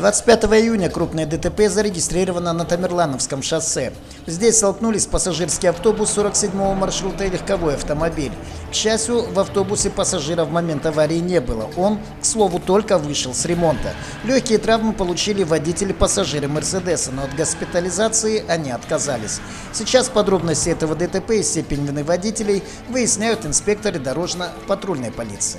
25 июня крупное ДТП зарегистрировано на Тамерлановском шоссе. Здесь столкнулись пассажирский автобус 47-го маршрута и легковой автомобиль. К счастью, в автобусе пассажиров в момент аварии не было. Он, к слову, только вышел с ремонта. Легкие травмы получили водители и пассажиры Мерседеса, но от госпитализации они отказались. Сейчас подробности этого ДТП и степень вины водителей выясняют инспекторы дорожно-патрульной полиции.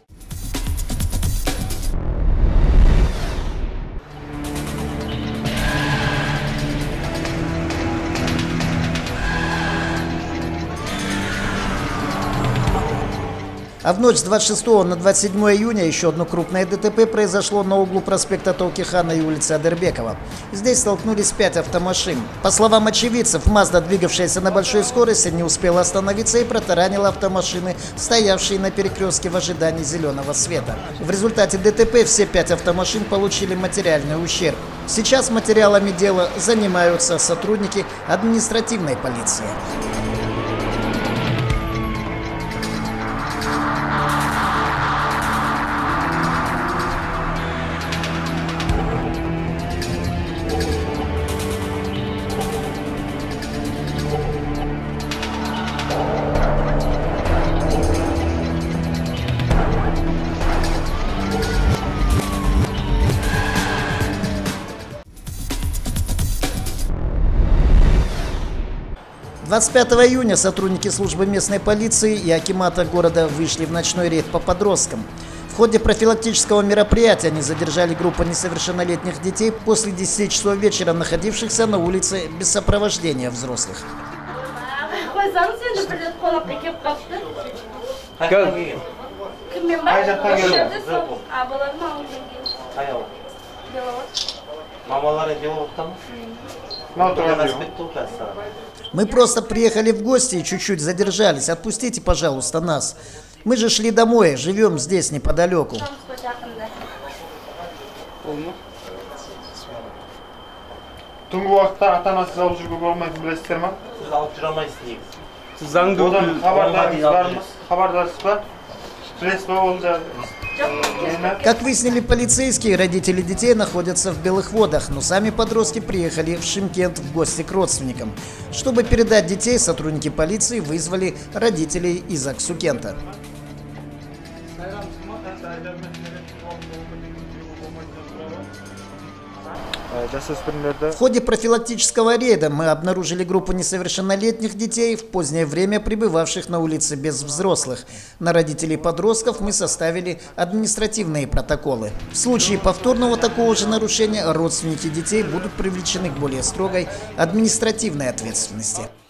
А в ночь с 26 на 27 июня еще одно крупное ДТП произошло на углу проспекта Толкихана и улицы Адербекова. Здесь столкнулись 5 автомашин. По словам очевидцев, Мазда, двигавшаяся на большой скорости, не успела остановиться и протаранила автомашины, стоявшие на перекрестке в ожидании зеленого света. В результате ДТП все 5 автомашин получили материальный ущерб. Сейчас материалами дела занимаются сотрудники административной полиции. – 25 июня сотрудники службы местной полиции и акимата города вышли в ночной рейд по подросткам. В ходе профилактического мероприятия они задержали группу несовершеннолетних детей после 10 часов вечера, находившихся на улице без сопровождения взрослых. Мы просто приехали в гости и чуть-чуть задержались. Отпустите, пожалуйста, нас. Мы же шли домой, живем здесь неподалеку. Как выяснили полицейские, родители детей находятся в Белых Водах, но сами подростки приехали в Шымкент в гости к родственникам. Чтобы передать детей, сотрудники полиции вызвали родителей из Аксукента. В ходе профилактического рейда мы обнаружили группу несовершеннолетних детей, в позднее время пребывавших на улице без взрослых. На родителей подростков мы составили административные протоколы. В случае повторного такого же нарушения родственники детей будут привлечены к более строгой административной ответственности.